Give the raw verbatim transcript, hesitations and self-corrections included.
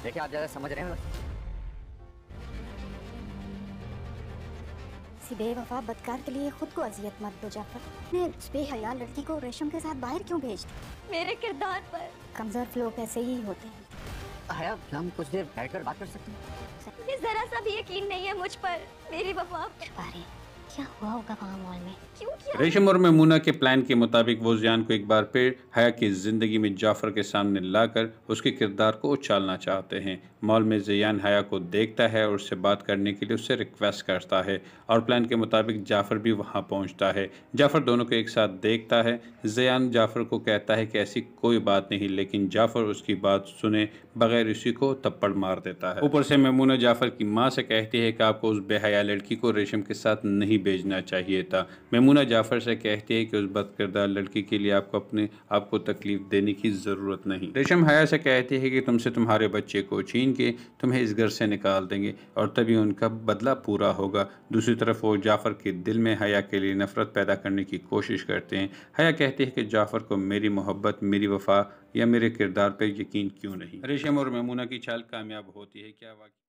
देखिए आप ज़्यादा समझ रहे हैं। किसी बेवफा बदकार के लिए खुद को अजियत मत दो जाफर। ने उस बेहया लड़की को रेशम के साथ बाहर क्यों भेज दी? मेरे किरदार पर कमजोर लोग ऐसे ही होते हैं। हया, हम कुछ देर बैठकर बात कर सकते हैं? ये जरा सा भी यकीन नहीं है मुझ पर, मेरी वफा पर। छुपा रहे हैं। क्या हुआ होगा वहाँ मॉल में? क्यों किया? रेशम और मैमूना के प्लान के मुताबिक वो ज़ियान को एक बार फिर हया की ज़िंदगी में जाफ़र के सामने लाकर उसके किरदार को उछालना चाहते हैं। मॉल में ज़ियान हया को देखता है और उससे बात करने के लिए उससे रिक्वेस्ट करता है और प्लान के मुताबिक जाफ़र भी वहाँ पहुँचता है। जाफ़र दोनों को एक साथ देखता है। ज़ियान जाफ़र को कहता है कि ऐसी कोई बात नहीं, लेकिन जाफ़र उसकी बात सुने बगैर उसी को थप्पड़ मार देता है। ऊपर से मैमूना जाफ़र की माँ से कहती है कि आपको उस बेहया लड़की को रेशम के साथ नहीं भेजना चाहिए था। मैमूना जाफ़र से कहती है कि उस बदकिरदार लड़की के लिए आपको अपने आप को तकलीफ देने की ज़रूरत नहीं। रेशम हया से कहती है कि तुमसे तुम्हारे बच्चे को छीन के तुम्हें इस घर से निकाल देंगे और तभी उनका बदला पूरा होगा। दूसरी तरफ वो जाफ़र के दिल में हया के लिए नफ़रत पैदा करने की कोशिश करते हैं। हया कहती है कि जाफ़र को मेरी मोहब्बत, मेरी वफ़ा या मेरे किरदार पर यकीन क्यों नहीं। रेशम और मैमूना की चाल कामयाब होती है। क्या वाक़ई